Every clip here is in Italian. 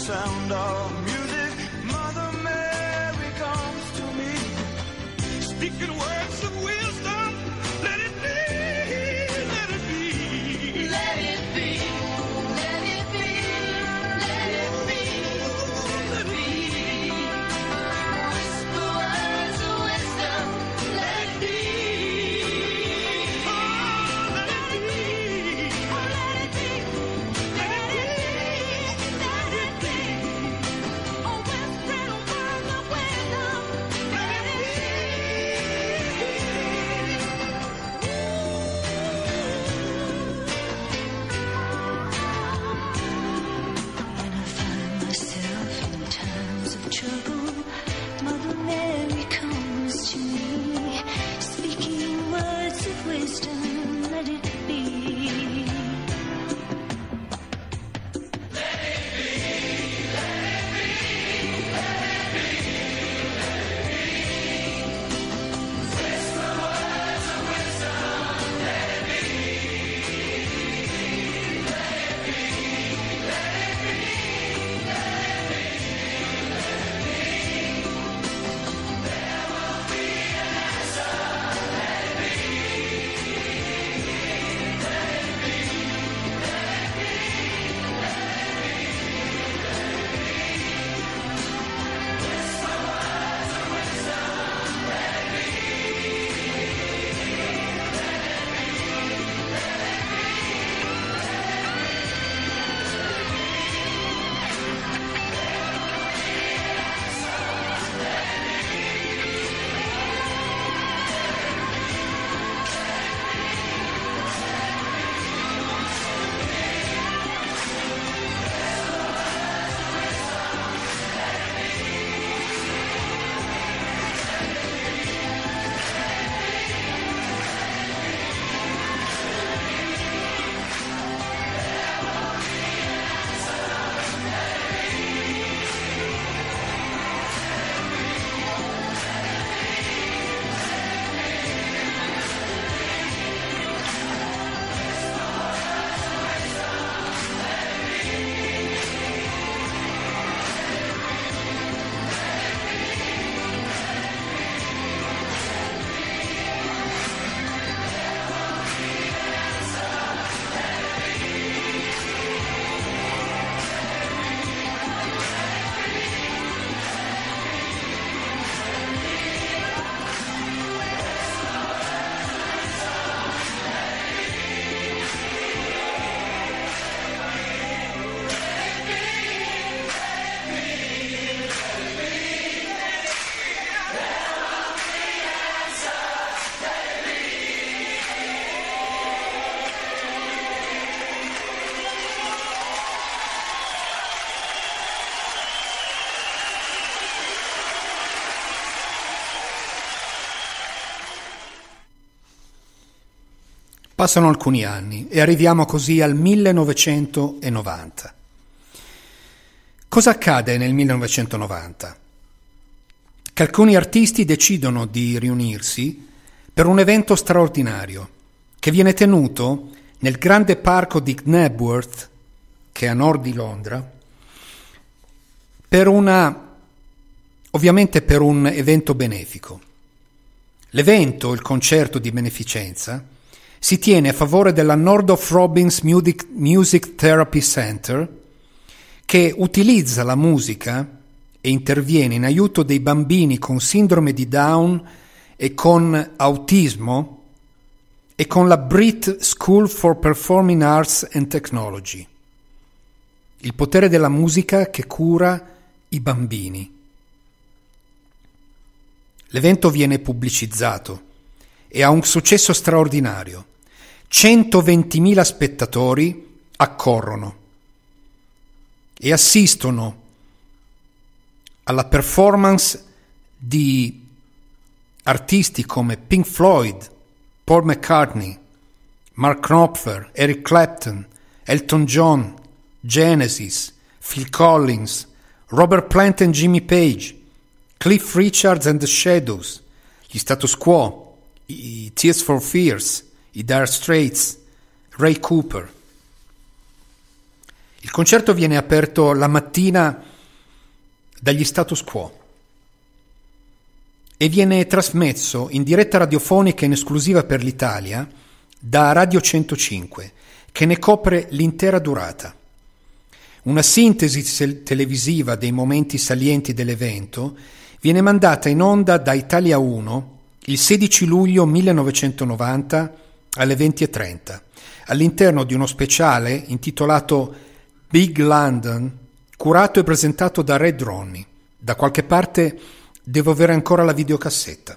sound of music. Mother Mary comes to me, speaking words of wisdom. Let it be, let it be, let it be, let it be, let it be, let it be. Whisper words of wisdom. Let it be. Oh, let it be. Oh, let it be. Let it be. Let it be. Oh, whisper words of wisdom. Let it be. When I find myself in times of trouble, Mother Mary comes to me, speaking words of wisdom. Let it be. Passano alcuni anni e arriviamo così al 1990. Cosa accade nel 1990? Che alcuni artisti decidono di riunirsi per un evento straordinario che viene tenuto nel grande parco di Knebworth, che è a nord di Londra, ovviamente per un evento benefico. L'evento, il concerto di beneficenza, si tiene a favore della Northrop Robbins Music Therapy Center, che utilizza la musica e interviene in aiuto dei bambini con sindrome di Down e con autismo e con la Brit School for Performing Arts and Technology. Il potere della musica che cura i bambini. L'evento viene pubblicizzato e ha un successo straordinario. 120.000 spettatori accorrono e assistono alla performance di artisti come Pink Floyd, Paul McCartney, Mark Knopfler, Eric Clapton, Elton John, Genesis, Phil Collins, Robert Plant and Jimmy Page, Cliff Richards and the Shadows, gli Status Quo, i Tears for Fears, i Dire Straits, Ray Cooper. Il concerto viene aperto la mattina dagli Status Quo e viene trasmesso in diretta radiofonica in esclusiva per l'Italia da Radio 105, che ne copre l'intera durata. Una sintesi televisiva dei momenti salienti dell'evento viene mandata in onda da Italia 1 il 16 luglio 1990 alle 20:30, all'interno di uno speciale intitolato Big London, curato e presentato da Red Ronnie. Da qualche parte devo avere ancora la videocassetta.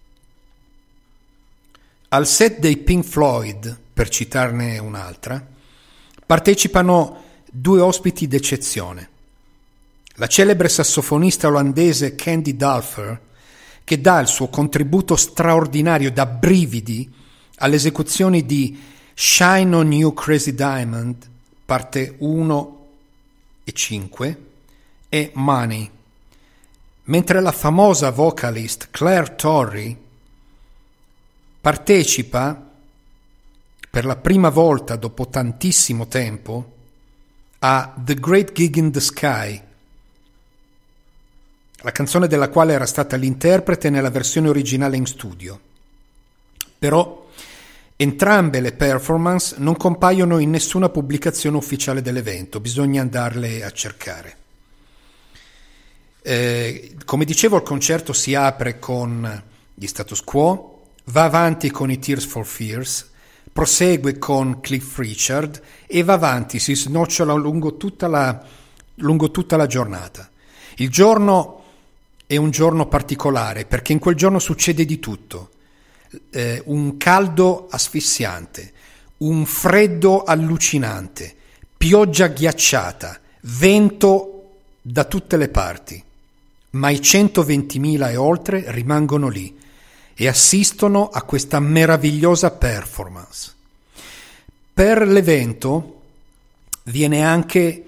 Al set dei Pink Floyd, per citarne un'altra, partecipano due ospiti d'eccezione. La celebre sassofonista olandese Candy Dulfer, che dà il suo contributo straordinario da brividi alle esecuzioni di Shine on You Crazy Diamond, parte 1 e 5, e Money, mentre la famosa vocalist Claire Torrey partecipa per la prima volta dopo tantissimo tempo a The Great Gig in the Sky, la canzone della quale era stata l'interprete nella versione originale in studio. Però entrambe le performance non compaiono in nessuna pubblicazione ufficiale dell'evento, bisogna andarle a cercare. Come dicevo, il concerto si apre con gli Status Quo, va avanti con i Tears for Fears, prosegue con Cliff Richard e va avanti, si snocciola lungo tutta la giornata. Il giorno è un giorno particolare perché in quel giorno succede di tutto. Un caldo asfissiante, un freddo allucinante, pioggia ghiacciata, vento da tutte le parti, ma i 120.000 e oltre rimangono lì e assistono a questa meravigliosa performance. Per l'evento viene anche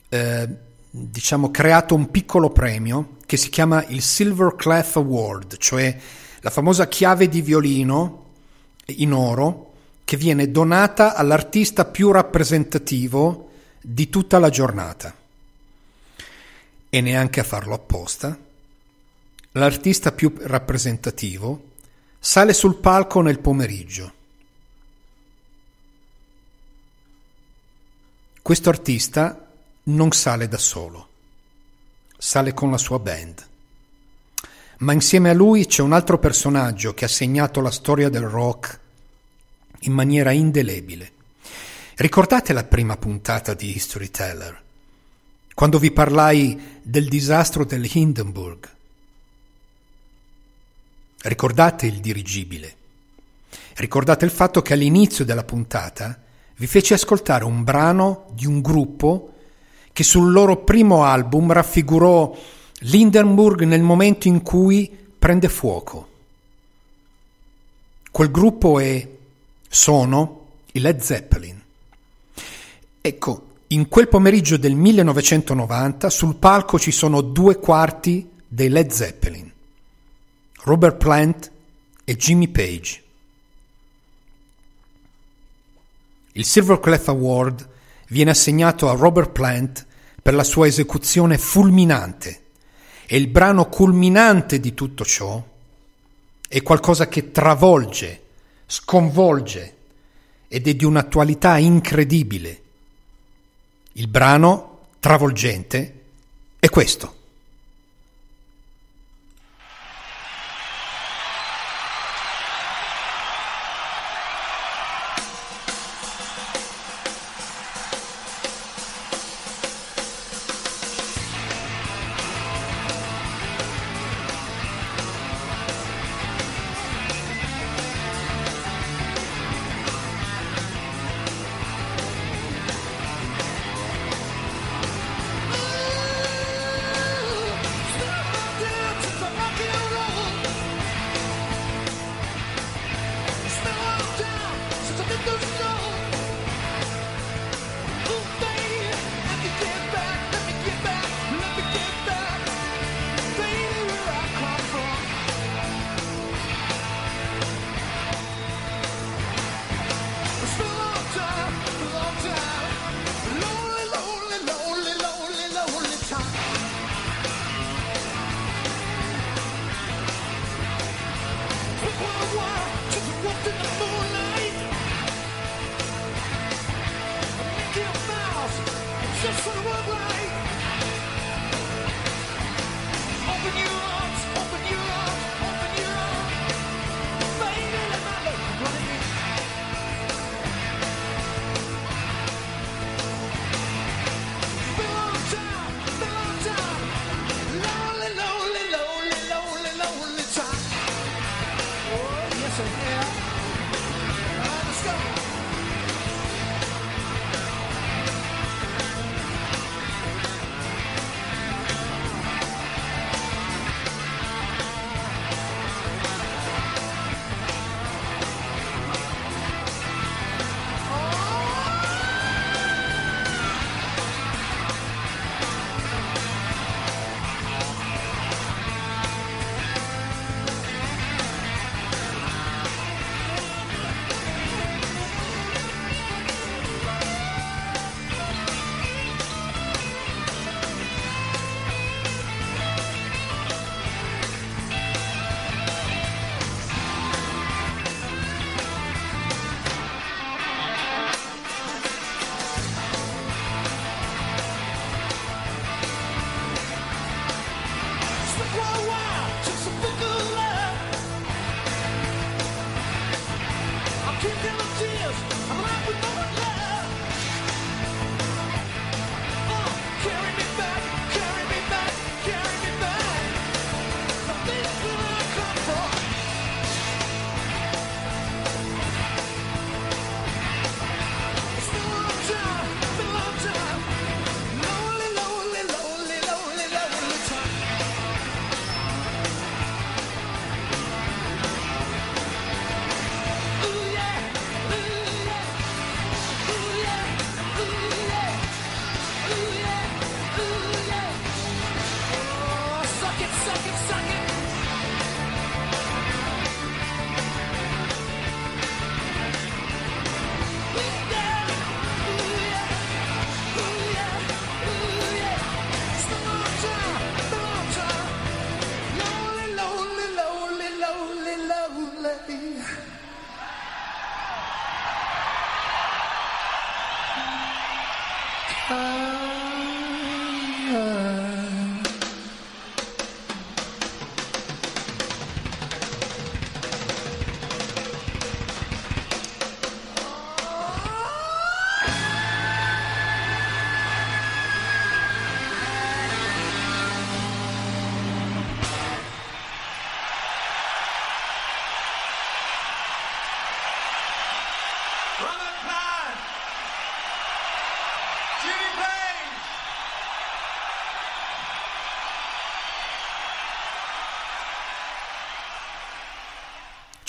creato un piccolo premio che si chiama il Silver Clef Award, cioè la famosa chiave di violino in oro che viene donata all'artista più rappresentativo di tutta la giornata. E neanche a farlo apposta, l'artista più rappresentativo sale sul palco nel pomeriggio. Questo artista non sale da solo, sale con la sua band. Ma insieme a lui c'è un altro personaggio che ha segnato la storia del rock in maniera indelebile. Ricordate la prima puntata di History Teller, quando vi parlai del disastro del Hindenburg? Ricordate il dirigibile? Ricordate il fatto che all'inizio della puntata vi feci ascoltare un brano di un gruppo che sul loro primo album raffigurò l'Hindenburg nel momento in cui prende fuoco. Quel gruppo sono i Led Zeppelin. Ecco, in quel pomeriggio del 1990 sul palco ci sono 2/4 dei Led Zeppelin, Robert Plant e Jimmy Page. Il Silver Clef Award viene assegnato a Robert Plant per la sua esecuzione fulminante. E il brano culminante di tutto ciò è qualcosa che travolge, sconvolge ed è di un'attualità incredibile. Il brano travolgente è questo.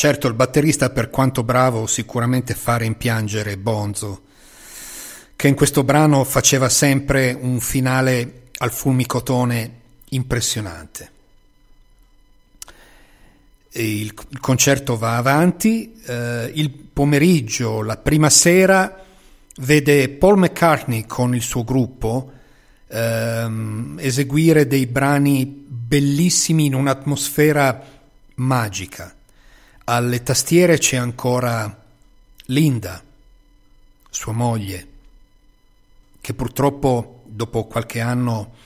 Certo, il batterista, per quanto bravo, sicuramente fa rimpiangere Bonzo, che in questo brano faceva sempre un finale al fulmicotone impressionante. E il concerto va avanti, il pomeriggio, la prima sera, vede Paul McCartney con il suo gruppo eseguire dei brani bellissimi in un'atmosfera magica. Alle tastiere c'è ancora Linda, sua moglie, che purtroppo dopo qualche anno